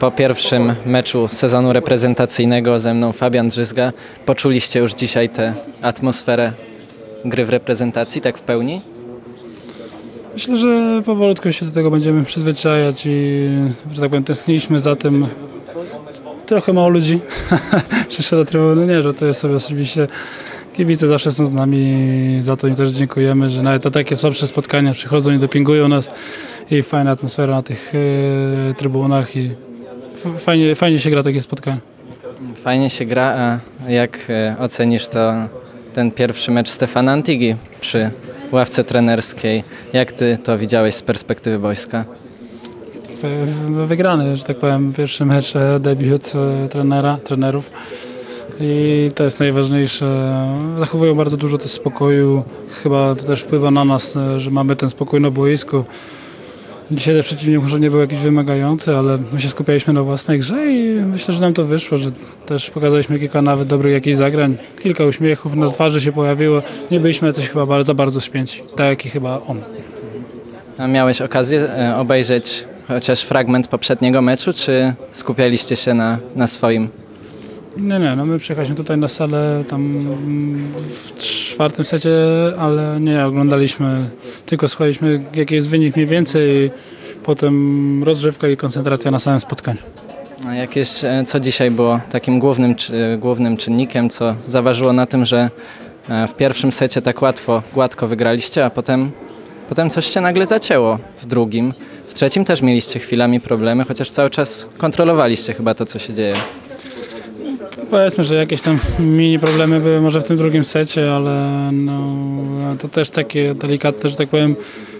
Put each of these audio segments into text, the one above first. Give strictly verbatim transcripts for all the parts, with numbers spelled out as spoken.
Po pierwszym meczu sezonu reprezentacyjnego ze mną Fabian Drzyzga, poczuliście już dzisiaj tę atmosferę gry w reprezentacji tak w pełni? Myślę, że powolutku się do tego będziemy przyzwyczajać i, że tak powiem, tęskniliśmy za tym. Trochę mało ludzi przyszło do trybuny. Nie, że to jest sobie oczywiście. Kibice zawsze są z nami, za to im też dziękujemy, że nawet na takie słabsze spotkania przychodzą i dopingują nas i fajna atmosfera na tych e, trybunach i fajnie, fajnie się gra takie spotkania. Fajnie się gra, a jak e, ocenisz to ten pierwszy mecz Stefana Antigi przy ławce trenerskiej? Jak ty to widziałeś z perspektywy boiska? Wy, wygrany, że tak powiem, pierwszy mecz, debiut e, trenera, trenerów. I to jest najważniejsze. Zachowują bardzo dużo też spokoju. Chyba to też wpływa na nas, że mamy ten spokój na boisku. Dzisiaj też przeciwnik może nie był jakiś wymagający, ale my się skupialiśmy na własnej grze i myślę, że nam to wyszło, że też pokazaliśmy kilka nawet dobrych jakichś zagrań. Kilka uśmiechów na twarzy się pojawiło. Nie byliśmy coś chyba bardzo, bardzo spięci. Tak jak i chyba on. A miałeś okazję obejrzeć chociaż fragment poprzedniego meczu, czy skupialiście się na, na swoim? Nie, nie, no my przyjechaliśmy tutaj na salę tam w czwartym secie, ale nie oglądaliśmy, tylko słuchaliśmy jaki jest wynik mniej więcej, potem rozgrzewka i koncentracja na samym spotkaniu. A jakieś, co dzisiaj było takim głównym, głównym czynnikiem, co zaważyło na tym, że w pierwszym secie tak łatwo, gładko wygraliście, a potem, potem coś się nagle zacięło w drugim. W trzecim też mieliście chwilami problemy, chociaż cały czas kontrolowaliście chyba to, co się dzieje. Powiedzmy, że jakieś tam mini problemy były może w tym drugim secie, ale no, to też takie delikatne, że tak powiem,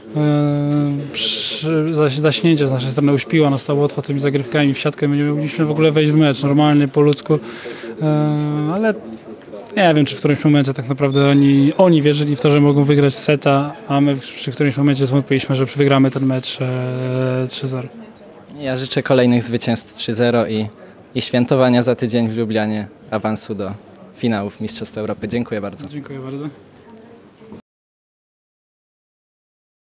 e, zaśnięcie z naszej strony uśpiło nas ta Łotwa tymi zagrywkami w siatkę. My nie mogliśmy w ogóle wejść w mecz normalnie, po ludzku, e, ale nie wiem, czy w którymś momencie tak naprawdę oni, oni wierzyli w to, że mogą wygrać seta, a my przy którymś momencie zwątpiliśmy, że wygramy ten mecz e, trzy zero. Ja życzę kolejnych zwycięstw trzy zero i i świętowania za tydzień w Lublianie awansu do finałów Mistrzostw Europy. Dziękuję bardzo. Dziękuję bardzo.